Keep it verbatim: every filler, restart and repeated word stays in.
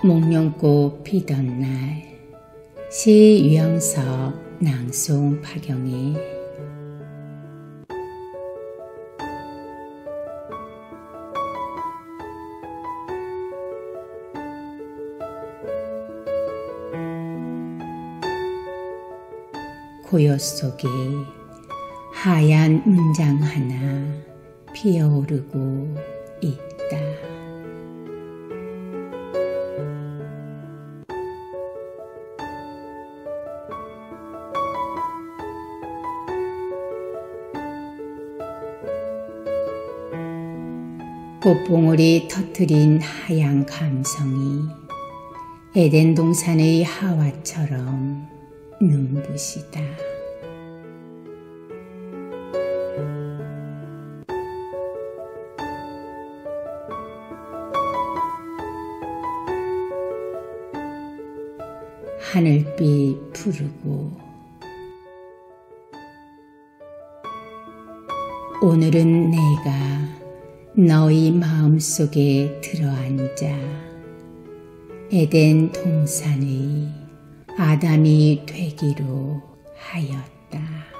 목련꽃 피던 날 시 유영섭 낭송 파경이 고요 속에 하얀 문장 하나 피어오르고 있다. 꽃봉오리 터뜨린 하얀 감성이 에덴 동산의 하와처럼 눈부시다. 하늘빛 푸르고 오늘은 내가 너희 마음속에 들어앉아 에덴 동산의 아담이 되기로 하였다.